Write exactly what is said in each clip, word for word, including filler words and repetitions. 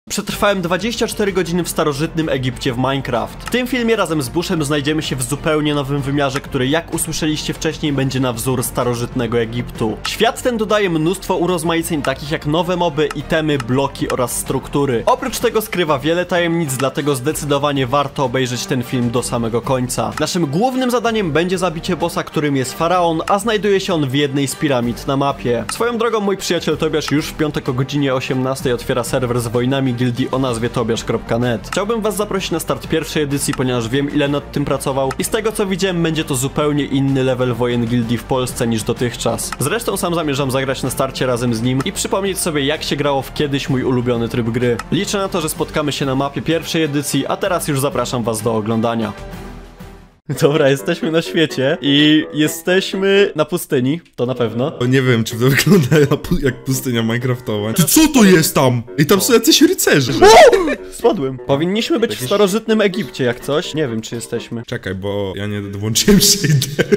Przetrwałem dwadzieścia cztery godziny w starożytnym Egipcie w Minecraft. W tym filmie razem z Bushem znajdziemy się w zupełnie nowym wymiarze, który, jak usłyszeliście wcześniej, będzie na wzór starożytnego Egiptu. Świat ten dodaje mnóstwo urozmaiceń, takich jak nowe moby, itemy, bloki oraz struktury. Oprócz tego skrywa wiele tajemnic, dlatego zdecydowanie warto obejrzeć ten film do samego końca. Naszym głównym zadaniem będzie zabicie bossa, którym jest Faraon, a znajduje się on w jednej z piramid na mapie. Swoją drogą mój przyjaciel Tobiasz już w piątek o godzinie osiemnastej otwiera serwer z wojnami gildii o nazwie tobiasz kropka net. Chciałbym was zaprosić na start pierwszej edycji, ponieważ wiem, ile nad tym pracował i z tego co widziałem, będzie to zupełnie inny level wojen gildii w Polsce niż dotychczas. Zresztą sam zamierzam zagrać na starcie razem z nim i przypomnieć sobie, jak się grało w kiedyś mój ulubiony tryb gry. Liczę na to, że spotkamy się na mapie pierwszej edycji, a teraz już zapraszam was do oglądania. Dobra, jesteśmy na świecie i jesteśmy na pustyni, to na pewno. O, nie wiem, czy to wygląda jak pustynia minecraftowa. Ty co to jest tam? I tam są jacyś rycerze. Spadłem. Powinniśmy być w starożytnym Egipcie jak coś. Nie wiem, czy jesteśmy. Czekaj, bo ja nie włączyłem shader.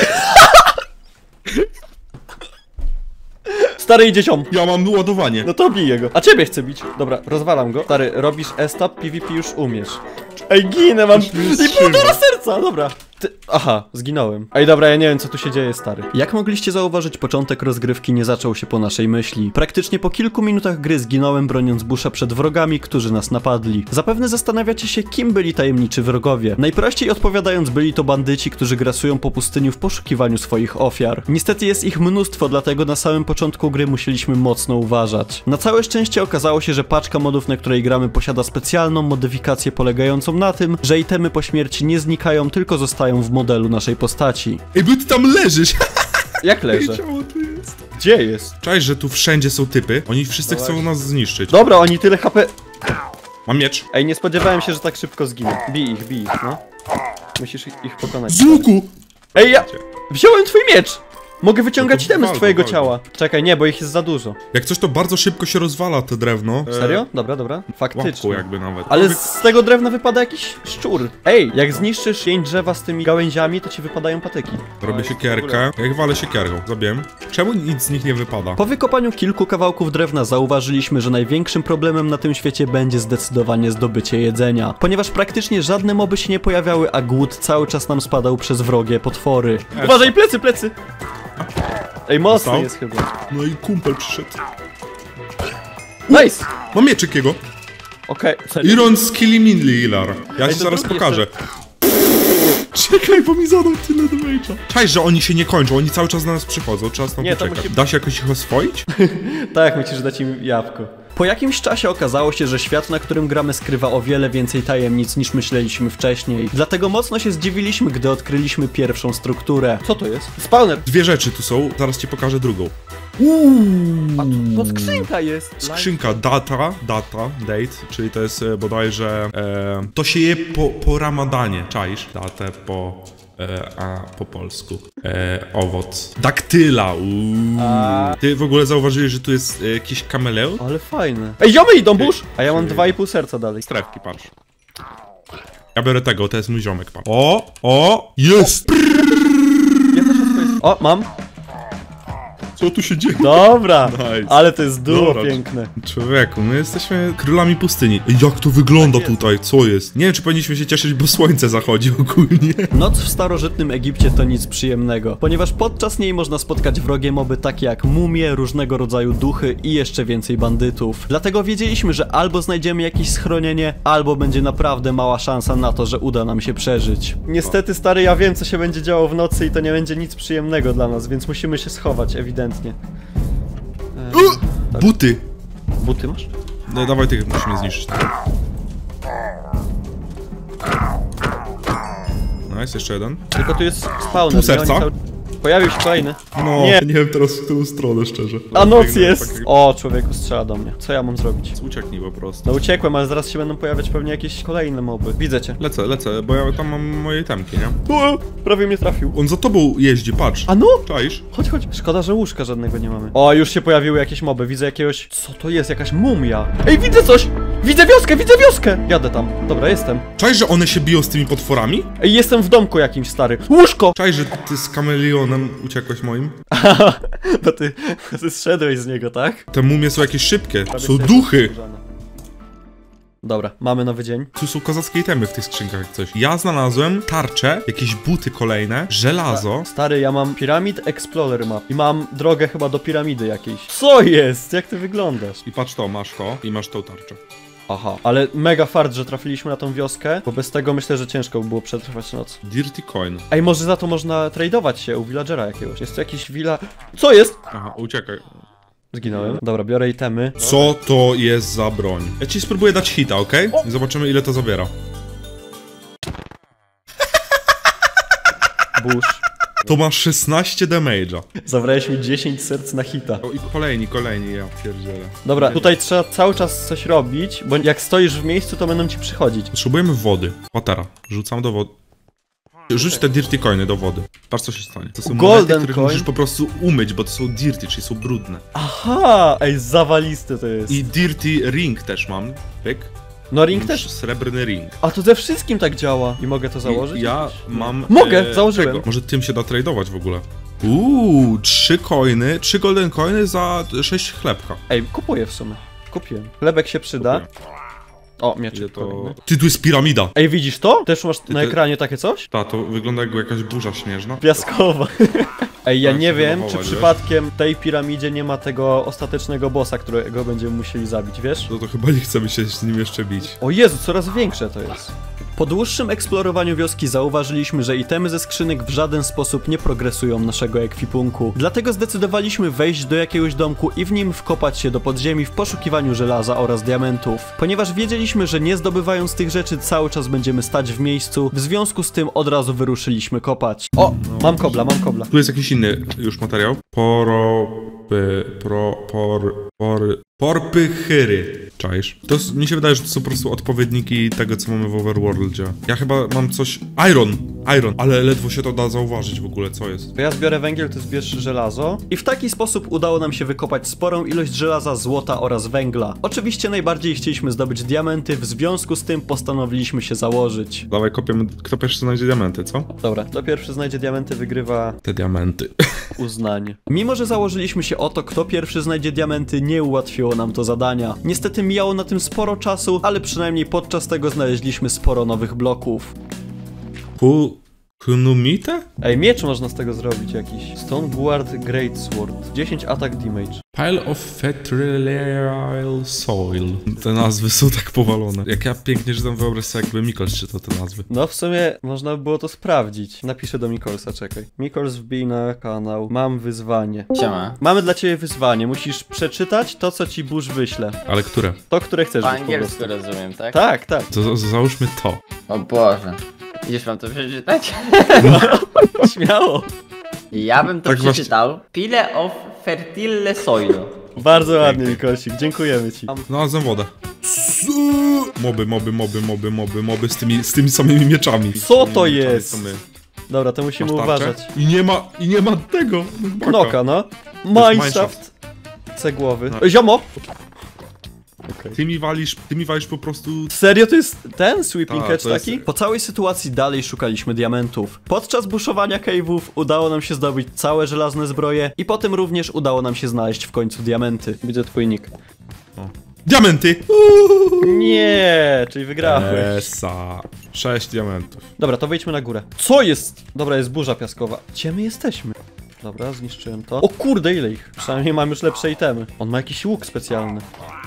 Stary, idzie ziom. Ja mam ładowanie. No to biję go. A ciebie chcę bić. Dobra, rozwalam go. Stary, robisz e-stop, PvP już umiesz. Ej, ginę, mam i półtora serca, dobra. Ty... Aha, zginąłem. Ej, dobra, ja nie wiem, co tu się dzieje, stary. Jak mogliście zauważyć, początek rozgrywki nie zaczął się po naszej myśli. Praktycznie po kilku minutach gry zginąłem, broniąc Busha przed wrogami, którzy nas napadli. Zapewne zastanawiacie się, kim byli tajemniczy wrogowie. Najprościej odpowiadając, byli to bandyci, którzy grasują po pustyni w poszukiwaniu swoich ofiar. Niestety jest ich mnóstwo, dlatego na samym początku gry musieliśmy mocno uważać. Na całe szczęście okazało się, że paczka modów, na której gramy, posiada specjalną modyfikację polegającą na tym, że itemy po śmierci nie znikają, tylko zostają w modelu naszej postaci. Ej, bo ty tam leżysz! Jak leżę? Ciało tu jest. Gdzie jest? Cześć, że tu wszędzie są typy. Oni wszyscy No chcą właśnie. nas zniszczyć. Dobra, oni tyle H P... Mam miecz. Ej, nie spodziewałem się, że tak szybko zginą. Bij ich, bij ich, no. Musisz ich, ich pokonać. Z łuku! Ej, ja... Wziąłem twój miecz! Mogę wyciągać No to itemy z walgo, twojego walgo. ciała. Czekaj, nie, bo ich jest za dużo. Jak coś, to bardzo szybko się rozwala to drewno. Serio? Dobra, dobra. Łapką Faktycznie. jakby nawet. Ale z tego drewna wypada jakiś szczur. Ej, jak zniszczysz jeń drzewa z tymi gałęziami, to ci wypadają patyki. Robię siekierkę. Jak walę siekierką, zabiłem. Czemu nic z nich nie wypada? Po wykopaniu kilku kawałków drewna zauważyliśmy, że największym problemem na tym świecie będzie zdecydowanie zdobycie jedzenia. Ponieważ praktycznie żadne moby się nie pojawiały, a głód cały czas nam spadał przez wrogie potwory. Uważaj, plecy, plecy! Ej, mocny Dostał? jest chyba. No i kumpel przyszedł. Nice! Mam mieczyk jego. Okej, okay. Iron Skilly Minli Ilar. Ja Ej, ci to zaraz drugi pokażę. Czekaj, bo mi zadał tyle damage'a. Cześć, że oni się nie kończą, oni cały czas na nas przychodzą, trzeba stąd Nie, to poczekać. musi- Da się jakoś ich oswoić? Tak, musisz dać im jabłko. Po jakimś czasie okazało się, że świat, na którym gramy, skrywa o wiele więcej tajemnic niż myśleliśmy wcześniej. Dlatego mocno się zdziwiliśmy, gdy odkryliśmy pierwszą strukturę. Co to jest? Spawner! Dwie rzeczy tu są, zaraz ci pokażę drugą. A tu to skrzynka jest! Skrzynka data, data, date, czyli to jest e, bodajże, e, to się je po, po ramadanie, czaisz? Datę po, e, a po polsku, e, owoc. Daktyla, uuu. Ty w ogóle zauważyłeś, że tu jest e, jakiś kameleon? Ale fajne. Ej, ziomy idą, burz! A ja mam dwa i pół serca dalej. Strefki, patrz. Ja biorę tego, to jest mój ziomek, patrz. O, o, jest! Ja też mam swoje... O, mam. Co tu się dzieje? Dobra! Nice. Ale to jest duo Dobra. piękne. Człowieku, my jesteśmy królami pustyni. Ej, jak to wygląda tutaj? Co jest? Nie wiem, czy powinniśmy się cieszyć, bo słońce zachodzi ogólnie. Noc w starożytnym Egipcie to nic przyjemnego, ponieważ podczas niej można spotkać wrogie moby takie jak mumie, różnego rodzaju duchy i jeszcze więcej bandytów. Dlatego wiedzieliśmy, że albo znajdziemy jakieś schronienie, albo będzie naprawdę mała szansa na to, że uda nam się przeżyć. Niestety, stary, ja wiem, co się będzie działo w nocy i to nie będzie nic przyjemnego dla nas, więc musimy się schować, ewidentnie. Tak. Buty! Buty masz? No dawaj, tych musimy zniszczyć. Nice, jeszcze jeden. Tylko tu jest spawner. Pół serca. nie? Oni cały... Pojawił się kolejny. No, Nie. nie wiem teraz w którą stronę, szczerze. A noc Biegnę, jest! tak jak- O, człowieku strzela do mnie. Co ja mam zrobić? Ucieknij po prostu. No uciekłem, ale zaraz się będą pojawiać pewnie jakieś kolejne moby. Widzę cię. Lecę, lecę, bo ja tam mam moje temki, nie? O, prawie mnie trafił. On za tobą jeździ, patrz. A no! Czaisz? Chodź, chodź. Szkoda, że łóżka żadnego nie mamy. O, już się pojawiły jakieś moby. Widzę jakiegoś... Co to jest? Jakaś mumia. Ej, widzę coś! Widzę wioskę, widzę wioskę! Jadę tam. Dobra, jestem. Czaisz, że one się biją z tymi potworami? Ej, jestem w domku jakimś, stary. Łóżko! Czaisz, że ty z kameleonem uciekłeś moim? Bo ty, ty zszedłeś z niego, tak? Te mumie są jakieś szybkie. Prawie Są sobie duchy! skórzane. Dobra, mamy nowy dzień. Tu są kozackie itemy w tych skrzynkach jak coś. Ja znalazłem tarcze, jakieś buty kolejne, żelazo. Stary, ja mam Pyramid Explorer map i mam drogę chyba do piramidy jakiejś. Co jest? Jak ty wyglądasz? I patrz to, masz to i masz tą tarczę. Aha, ale mega fart, że trafiliśmy na tą wioskę, bo bez tego myślę, że ciężko by było przetrwać noc. Dirty coin. Ej, może za to można tradeować się u villagera jakiegoś. Jest to jakiś villa... Co jest? Aha, uciekaj. Zginąłem. Dobra, biorę itemy. Co to jest za broń? Ja ci spróbuję dać hita, okej? Okay? I zobaczymy ile to zabiera. Burz. To ma szesnaście damage'a. Zabrałeś mi dziesięć serc na hita. O, i kolejni, kolejni, ja pierdzielę. Dobra, tutaj trzeba cały czas coś robić, bo jak stoisz w miejscu, to będą ci przychodzić. Potrzebujemy wody. Watera. Rzucam do wody. Rzuć te dirty coiny do wody. Patrz co się stanie. To są Golden monety, których coin? musisz po prostu umyć, bo to są dirty, czyli są brudne. Aha! Ej, zawaliste to jest. I dirty ring też mam. Pyk. No ring Masz też. Srebrny ring. A to ze wszystkim tak działa. I mogę to założyć? I ja jakoś? mam... Mogę, założyłem. Może tym się da tradować w ogóle. Uuu, trzy coiny, trzy golden coiny za sześć chlebka. Ej, kupuję w sumie. Kupiłem. Chlebek się przyda. Kupuję. O, Ile mieczyk to... kolejny. Ty, tu jest piramida! Ej, widzisz to? Też masz na ty- ekranie takie coś? Ta, to wygląda jak jakaś burza śnieżna. Piaskowa. Ej, ja Tak nie się wiem, czy wydawało, przypadkiem w tej piramidzie nie ma tego ostatecznego bossa, którego będziemy musieli zabić, wiesz? No to chyba nie chcemy się z nim jeszcze bić. O Jezu, coraz większe to jest. Po dłuższym eksplorowaniu wioski zauważyliśmy, że itemy ze skrzynek w żaden sposób nie progresują naszego ekwipunku. Dlatego zdecydowaliśmy wejść do jakiegoś domku i w nim wkopać się do podziemi w poszukiwaniu żelaza oraz diamentów. Ponieważ wiedzieliśmy, że nie zdobywając tych rzeczy cały czas będziemy stać w miejscu, w związku z tym od razu wyruszyliśmy kopać. O! Mam kobla, mam kobla. Tu jest jakiś inny już materiał. Poro... Py, pro... Por... Por... Porpychyry. Czaisz? To jest, mi się wydaje, że to są po prostu odpowiedniki tego, co mamy w Overworldzie. Ja chyba mam coś... Iron! Iron! Ale ledwo się to da zauważyć w ogóle, co jest. To ja zbiorę węgiel, ty zbierz żelazo. I w taki sposób udało nam się wykopać sporą ilość żelaza, złota oraz węgla. Oczywiście najbardziej chcieliśmy zdobyć diamenty, w związku z tym postanowiliśmy się założyć. Dawaj, kopiemy, kto pierwszy znajdzie diamenty, co? Dobra, kto pierwszy znajdzie diamenty, wygrywa Te diamenty. uznanie. Mimo że założyliśmy się o to, kto pierwszy znajdzie diamenty, nie ułatwiło nam to zadania. Niestety mijało na tym sporo czasu, ale przynajmniej podczas tego znaleźliśmy sporo nowych bloków. Ku... Kunumite? Ej, miecz można z tego zrobić jakiś. Stoneguard Greatsword. dziesięć attack damage. Pile of Fetrileal Soil. Te nazwy są tak powalone. Jak ja pięknie czytam, wyobraź sobie, jakby Mikols czytał te nazwy. No w sumie można by było to sprawdzić. Napiszę do Mikolsa, czekaj. Mikols, wbij na kanał. Mam wyzwanie. Siema. Mamy dla ciebie wyzwanie. Musisz przeczytać to, co ci burz wyśle. Ale które? To, które chcesz Po już po angielsku prostu. rozumiem, tak? Tak, tak. To, za- załóżmy to. O Boże. Idziesz mam to przeczytać? Śmiało. Ja bym to Tak właśnie. przeczytał. Pile of fertile soil. Bardzo ładnie, Mikolsik. Dziękujemy ci. Znalazłem wodę. Moby, moby, moby, moby, moby, moby z tymi, z tymi samymi mieczami. Co Z tymi to mieczami, jest? co my. Dobra, to musimy Masz tarczę? uważać. I nie ma, i nie ma tego. baka. Knoka, no. jest Mineshaft. Cegłowy. No. Ziomo! Ty mi walisz, ty mi walisz po prostu... Serio to jest ten sweeping Tak, catch to jest- taki? Po całej sytuacji dalej szukaliśmy diamentów. Podczas buszowania cave'ów udało nam się zdobyć całe żelazne zbroje i potem również udało nam się znaleźć w końcu diamenty. Widzę twój nick. Diamenty! Nie, czyli wygrałeś. Esa. Sześć diamentów. Dobra, to wejdźmy na górę. Co jest? Dobra, jest burza piaskowa. Gdzie my jesteśmy? Dobra, zniszczyłem to. O kurde, ile ich? Przynajmniej mam już lepsze itemy. On ma jakiś łuk specjalny.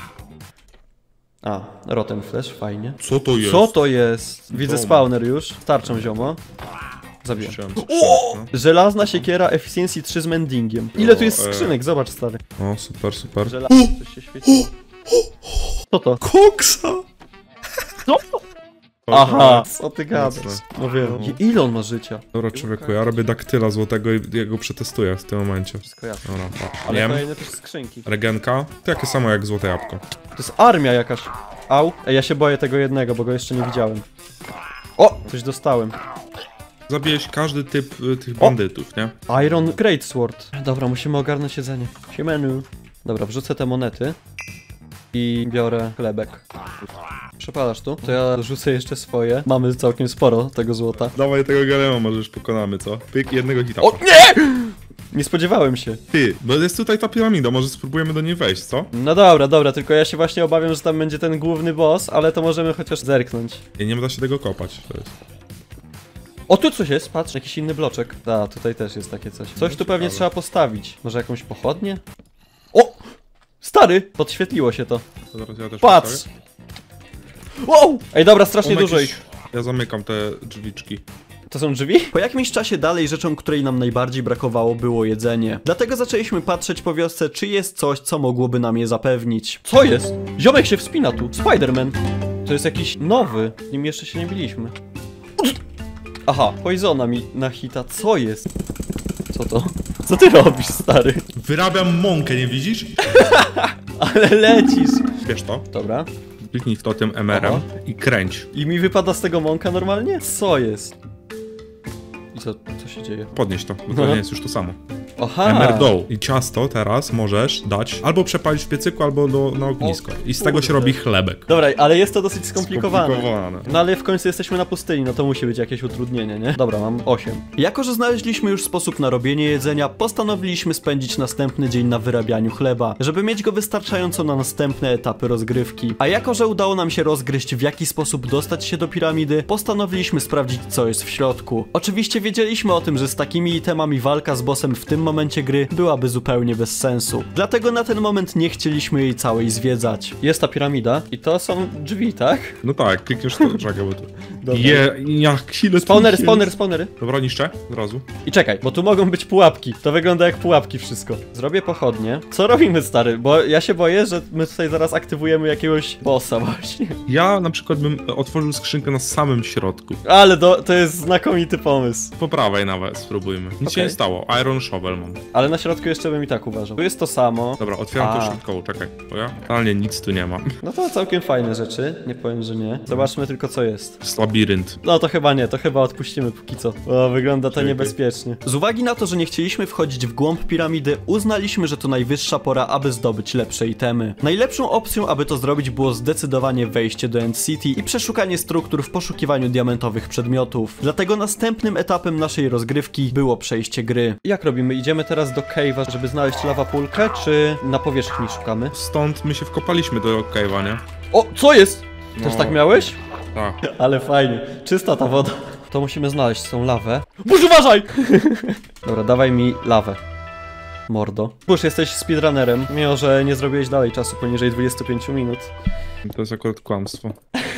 A, Rotten Flash, fajnie. Co to jest? Co to jest? Widzę Dom. spawner już. Starczą ziomo. Zabiję. Chciałem O! no. Żelazna siekiera Efficiency trzy z mendingiem. Ile tu jest O, e. skrzynek? Zobacz, stary. O, super, super. Żelazna, coś się świeciło. Co to? Koksa! Co? Aha, co ty Mocne. gadasz? No wiem. Ile on ma życia? Dobra, człowieku, ja robię daktyla złotego i ja go przetestuję w tym momencie. Wszystko jasne. Dobra, pa. Ale Jem. kolejne też skrzynki. Regenka. To jakie samo jak złote jabłko. To jest armia jakaś. Au. Ej, ja się boję tego jednego, bo go jeszcze nie widziałem. O! Coś dostałem. Zabijeś każdy typ y, tych bandytów, nie? Iron Greatsword. Dobra, musimy ogarnąć jedzenie. Siemenu. Dobra, wrzucę te monety. I biorę chlebek. Przepalasz tu? To ja rzucę jeszcze swoje. Mamy całkiem sporo tego złota. Dawaj tego galema, może już pokonamy, co? Pyk, jednego hita. O nie! Nie spodziewałem się. Ty, bo jest tutaj ta piramida, może spróbujemy do niej wejść, co? No dobra, dobra, tylko ja się właśnie obawiam, że tam będzie ten główny boss, ale to możemy chociaż zerknąć. I nie da się tego kopać, to jest. O, tu coś jest, patrz, jakiś inny bloczek. Da, tutaj też jest takie coś. Coś tu pewnie trzeba postawić. Może jakąś pochodnię? O! Stary! Podświetliło się to. To zaraz ja też Patrz! postawię. Wow! Ej, dobra, strasznie O, dużo jakieś- ich. Ja zamykam te drzwiczki. To są drzwi? Po jakimś czasie dalej rzeczą, której nam najbardziej brakowało, było jedzenie. Dlatego zaczęliśmy patrzeć po wiosce, czy jest coś, co mogłoby nam je zapewnić. Co jest? Ziomek się wspina tu. Spider-Man. To jest jakiś nowy. Z nim jeszcze się nie biliśmy. Aha, Poisona mi na hita. Co jest? Co to? Co ty robisz, stary? Wyrabiam mąkę, nie widzisz? Ale lecisz. Wiesz to? Dobra. Kliknij w to tym em erem Aha. i kręć. I mi wypada z tego mąka normalnie? Co jest? I co, co się dzieje? Podnieś to, bo to No. nie jest już to samo. Aha! Emer dough. I ciasto teraz możesz dać albo przepalić w piecyku, albo do, na ognisko. I z tego kurde. się robi chlebek. Dobra, ale jest to dosyć skomplikowane. Skomplikowane. No ale w końcu jesteśmy na pustyni, no to musi być jakieś utrudnienie, nie? Dobra, mam osiem. Jako, że znaleźliśmy już sposób na robienie jedzenia, postanowiliśmy spędzić następny dzień na wyrabianiu chleba, żeby mieć go wystarczająco na następne etapy rozgrywki. A jako, że udało nam się rozgryźć, w jaki sposób dostać się do piramidy, postanowiliśmy sprawdzić, co jest w środku. Oczywiście wiedzieliśmy o tym, że z takimi itemami walka z bossem w tym momencie gry byłaby zupełnie bez sensu. Dlatego na ten moment nie chcieliśmy jej całej zwiedzać. Jest ta piramida i to są drzwi, tak? No tak, klikniesz to, czekaj, bo tu... Dobra. Je, jak ile tu Spawnery, jest? spawnery, spawnery. Dobra, niszczę, od razu. I czekaj, bo tu mogą być pułapki. To wygląda jak pułapki wszystko. Zrobię pochodnie. Co robimy, stary? Bo ja się boję, że my tutaj zaraz aktywujemy jakiegoś bossa właśnie. Ja na przykład bym otworzył skrzynkę na samym środku. Ale do, to jest znakomity pomysł. Po prawej nawet spróbujmy. Nic się Okej. nie stało. Iron shovel mam. Ale na środku jeszcze bym i tak uważał. Tu jest to samo. Dobra, otwieram A. to szybko, czekaj. Bo ja totalnie nic tu nie mam. No to całkiem fajne rzeczy. Nie powiem, że nie. Zobaczmy tylko, co jest. Jest labirynt. No to chyba nie, to chyba odpuścimy póki co. O, wygląda to Czekaj. niebezpiecznie. Z uwagi na to, że nie chcieliśmy wchodzić w głąb piramidy, uznaliśmy, że to najwyższa pora, aby zdobyć lepsze itemy. Najlepszą opcją, aby to zrobić, było zdecydowanie wejście do End City i przeszukanie struktur w poszukiwaniu diamentowych przedmiotów. Dlatego następnym etapem naszej rozgrywki było przejście gry. Jak robimy? Idziemy teraz do cave'a, żeby znaleźć lawapulkę, czy na powierzchni szukamy? Stąd my się wkopaliśmy do cave'a, nie? O, co jest? Też No. tak miałeś? Tak. Ale fajnie. Czysta ta woda. To musimy znaleźć tą lawę. Burz, uważaj! Dobra, dawaj mi lawę. Mordo. Burz, jesteś speedrunnerem, mimo że nie zrobiłeś dalej czasu poniżej dwudziestu pięciu minut. To jest akurat kłamstwo.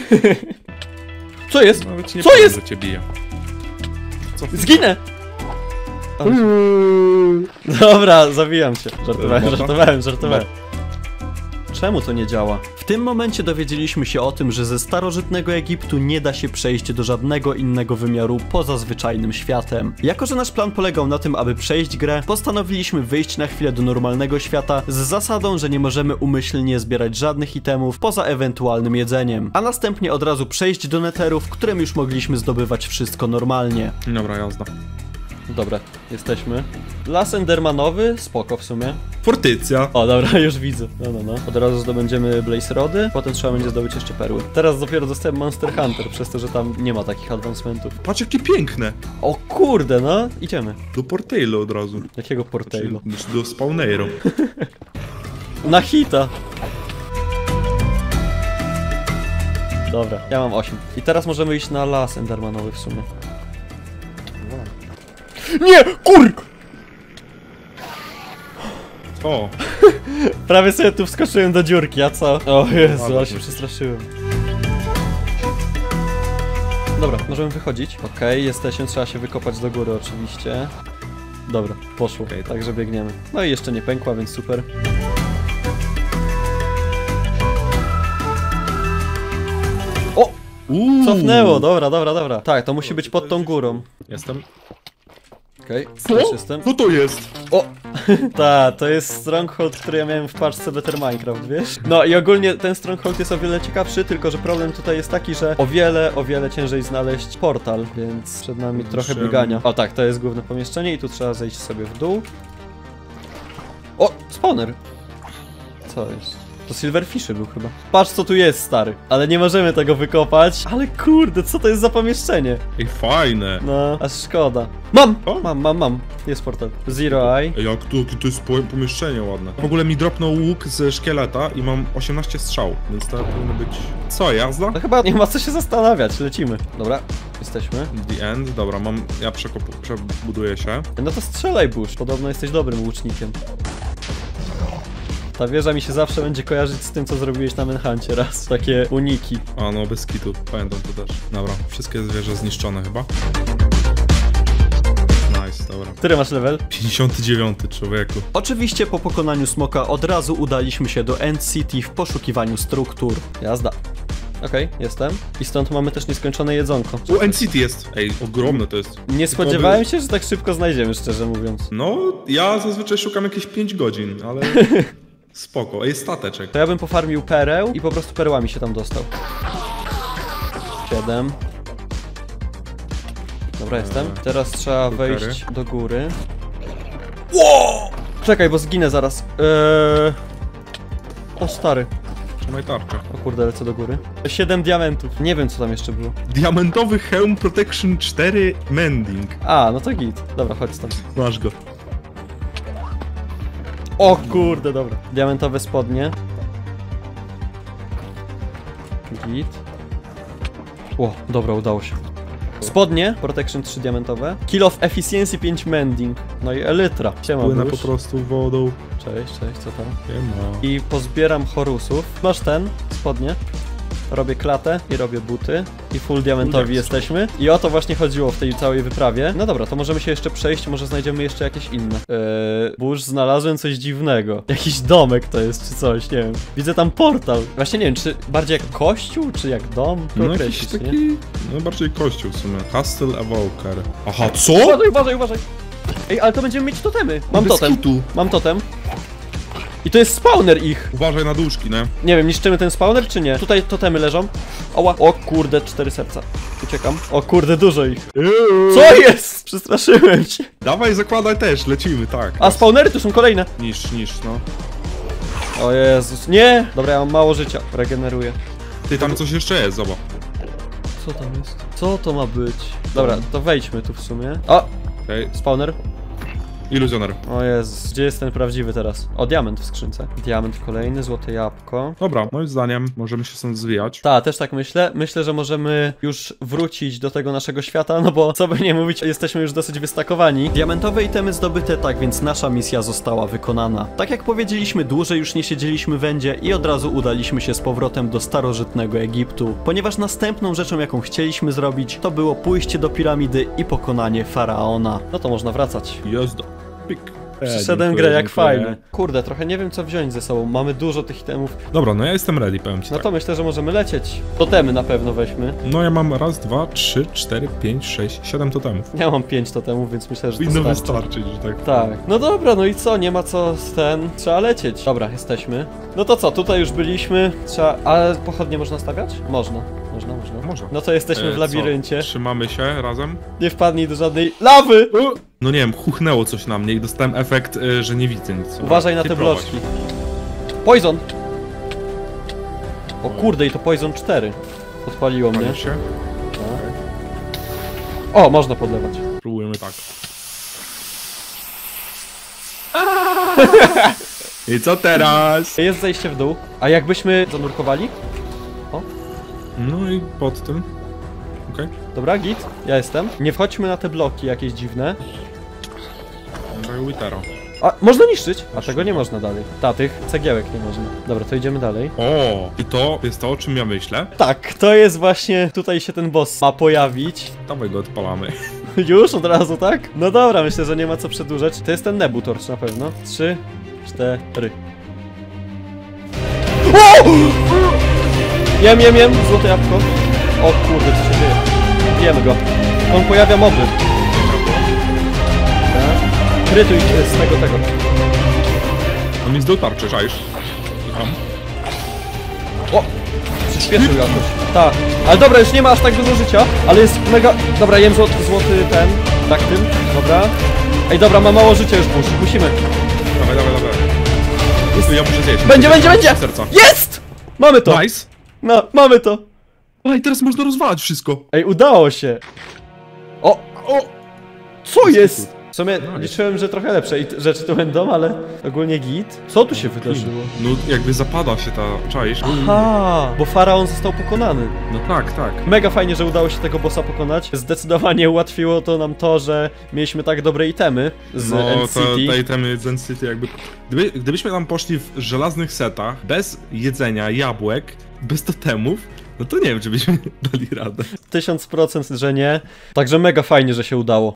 Co jest? Nawet nie Co powiem, jest? że cię bije. Co? Zginę! Dobra, zabijam się. Żartowałem, Mordo? żartowałem, żartowałem. Czemu to nie działa? W tym momencie dowiedzieliśmy się o tym, że ze starożytnego Egiptu nie da się przejść do żadnego innego wymiaru poza zwyczajnym światem. Jako że nasz plan polegał na tym, aby przejść grę, postanowiliśmy wyjść na chwilę do normalnego świata z zasadą, że nie możemy umyślnie zbierać żadnych itemów poza ewentualnym jedzeniem, a następnie od razu przejść do Netheru, w którym już mogliśmy zdobywać wszystko normalnie. Dobra, jazda. Dobra, jesteśmy. Las Endermanowy, spoko w sumie. Fortycja. O, dobra, już widzę. No, no, no. Od razu zdobędziemy Blaze Rody, potem trzeba będzie zdobyć jeszcze perły. Teraz dopiero dostałem Monster Hunter, przez to, że tam nie ma takich advancementów. Patrz jakie piękne. O kurde, no. Idziemy. Do portalu od razu. Jakiego portalu? Czy do spawneru. Na hita. Dobra, ja mam osiem. I teraz możemy iść na las Endermanowy w sumie. Nie! Kur... O, Prawie sobie tu wskoczyłem do dziurki, a co? O Jezu, Ładnie. ale się przestraszyłem. Dobra, możemy wychodzić. Okej, jesteśmy, trzeba się wykopać do góry oczywiście. Dobra, poszło, Okej, także biegniemy. No i jeszcze nie pękła, więc super. O! Uuu. Cofnęło, dobra, dobra, dobra. Tak, to musi być pod tą górą. Jestem. Okej, też jestem. Co to jest? O! Ta, to jest Stronghold, który ja miałem w paczce Better Minecraft, wiesz? No i ogólnie ten Stronghold jest o wiele ciekawszy, tylko że problem tutaj jest taki, że o wiele, o wiele ciężej znaleźć portal, więc przed nami trochę Czemu? biegania. O tak, to jest główne pomieszczenie i tu trzeba zejść sobie w dół. O! Spawner! Co jest? To Silverfishy był chyba. Patrz co tu jest, stary. Ale nie możemy tego wykopać. Ale kurde, co to jest za pomieszczenie? Ej, fajne. No, aż szkoda. Mam! O? Mam, mam, mam. Jest portal. Zero Eye. Ej, jak to, jakie to jest po, pomieszczenie ładne. W ogóle mi dropnął łuk ze szkieleta i mam osiemnaście strzał, więc to powinno być... Co, jazda? No chyba nie ma co się zastanawiać, lecimy. Dobra, jesteśmy. The end, dobra, mam... ja przekopu, przebuduję się. No to strzelaj, Bush. Podobno jesteś dobrym łucznikiem. Ta wieża mi się zawsze będzie kojarzyć z tym, co zrobiłeś na Manhuncie raz. Takie uniki. A no, bez kitu, pamiętam to też. Dobra, wszystkie zwierzę zniszczone chyba. Nice, dobra. Który masz level? pięćdziesiąty dziewiąty, człowieku. Oczywiście po pokonaniu smoka od razu udaliśmy się do End City w poszukiwaniu struktur. Jazda. Okej, okay, jestem. I stąd mamy też nieskończone jedzonko. U, End City jest! Ej, ogromne to jest. Nie spodziewałem się, że tak szybko znajdziemy, szczerze mówiąc. No, ja zazwyczaj szukam jakieś pięć godzin, ale... Spoko. Ej, stateczek. To ja bym pofarmił pereł i po prostu perłami się tam dostał. siedem. Dobra, jestem. Teraz trzeba wejść do góry. Wow! Czekaj, bo zginę zaraz. Eee... O, stary. Trzymaj tarczę. O kurde, lecę do góry. siedem diamentów. Nie wiem, co tam jeszcze było. Diamentowy hełm Protection cztery Mending. A, no to git. Dobra, chodź stąd. Masz go. O kurde, dobra. Diamentowe spodnie. Git. O, dobra, udało się. Spodnie, Protection trzy diamentowe. Kill of Efficiency pięć Mending. No i Elytra. Siema, Płynę Bush. po prostu wodą. Cześć, cześć, co tam? Siema. I pozbieram chorusów. Masz ten, spodnie. Robię klatę i robię buty. I full diamentowi jesteśmy. I o to właśnie chodziło w tej całej wyprawie. No dobra, to możemy się jeszcze przejść, może znajdziemy jeszcze jakieś inne. Eee, Bush, znalazłem coś dziwnego. Jakiś domek to jest, czy coś, nie wiem. Widzę tam portal. Właśnie nie wiem, czy bardziej jak kościół, czy jak dom? To No określić, jakiś taki... nie? No bardziej kościół w sumie. Castle Evoker. Aha, co? Uważaj, uważaj, uważaj. Ej, ale to będziemy mieć totemy. Mam Bez totem. kitu. Mam totem. I to jest spawner ich. Uważaj na duszki, nie? Nie wiem, niszczymy ten spawner czy nie? Tutaj totemy leżą. Oła. O kurde, cztery serca. Uciekam. O kurde, dużo ich. Co jest? Przestraszyłem się. Dawaj, zakładaj też, lecimy, tak. A spawnery tu są kolejne. Niż, niż, no. O Jezus. Nie! Dobra, ja mam mało życia. Regeneruję. Ty, tam coś jeszcze jest, zobacz. Co tam jest? Co to ma być? Dobra, to wejdźmy tu w sumie. O! Okej, Spawner. iluzjoner. O Jezus, gdzie jest ten prawdziwy teraz? O, diament w skrzynce. Diament kolejny, złote jabłko. Dobra, moim zdaniem możemy się stąd zwijać. Tak, też tak myślę. Myślę, że możemy już wrócić do tego naszego świata, no bo co by nie mówić, jesteśmy już dosyć wystakowani. Diamentowe itemy zdobyte, tak więc nasza misja została wykonana. Tak jak powiedzieliśmy, dłużej już nie siedzieliśmy w Endzie i od razu udaliśmy się z powrotem do starożytnego Egiptu, ponieważ następną rzeczą, jaką chcieliśmy zrobić, to było pójście do piramidy i pokonanie faraona. No to można wracać. Jazda. Pik. Przyszedłem grę jak fajny. Kurde, trochę nie wiem co wziąć ze sobą. Mamy dużo tych itemów. Dobra, no ja jestem ready, powiem ci No tak. to myślę, że możemy lecieć. Totemy na pewno weźmy. No ja mam raz, dwa, trzy, cztery, pięć, sześć, siedem totemów. Ja mam pięć totemów, więc myślę, że to Powinno starczy. wystarczyć, że tak. Tak. No dobra, no i co? Nie ma co z ten... Trzeba lecieć. Dobra, jesteśmy. No to co? Tutaj już byliśmy. Trzeba... Ale pochodnie można stawiać? Można. Można, można. Można. No to jesteśmy E, w labiryncie. Co? Trzymamy się razem. Nie wpadnij do żadnej lawy! No nie wiem, huchnęło coś na mnie i dostałem efekt, y, że nie widzę nic. Uważaj na Ty te prowadź. bloczki. Poison! O kurde, i to Poison cztery. Podpaliło mnie. Palisz się? O, można podlewać. Próbujemy tak. I co teraz? Jest zejście w dół. A jakbyśmy zanurkowali? No i pod tym. Okej. Dobra, git. Ja jestem. Nie wchodźmy na te bloki jakieś dziwne. Okay. Witero. A, można niszczyć? A tego nie można dalej. Ta, tych cegiełek nie można. Dobra, to idziemy dalej. O, i to jest to, o czym ja myślę. Tak, to jest właśnie, tutaj się ten boss ma pojawić. Dawaj go odpalamy. Już od razu, tak? No dobra, myślę, że nie ma co przedłużać. To jest ten Nebu Torch na pewno. Trzy, cztery. O! Jem, jem, jem, złote jabłko. O kurde, co się dzieje? Bijemy go. On pojawia moby. Krytuj z tego, tego. On mi zdjął tarczę, czaisz? Tam. O! Przyspieszył jakoś. Tak. Ale dobra, już nie ma aż tak dużo życia, ale jest mega... Dobra, jem złoty, złoty ten. Tak tym. Dobra. Ej, dobra, ma mało życia już, Bush. Musimy. Dawaj, dawaj, dawaj. prostu ja muszę zjeść. Będzie, będzie, będzie! Serca. Jest! Mamy to! Nice. No, mamy to! A i teraz można rozwalać wszystko. Ej, udało się! O! O! Co jest? W sumie No, liczyłem, że trochę lepsze i t- rzeczy tu będą, ale ogólnie git. Co tu się wydarzyło? No jakby zapada się ta, czaisz? Aha, bo faraon został pokonany. No tak, tak. Mega fajnie, że udało się tego bossa pokonać. Zdecydowanie ułatwiło to nam to, że mieliśmy tak dobre itemy z No End to City. te itemy z End City jakby... Gdyby, gdybyśmy tam poszli w żelaznych setach, bez jedzenia, jabłek, bez totemów, no to nie wiem, czy byśmy dali radę. Tysiąc procent, że nie. Także mega fajnie, że się udało.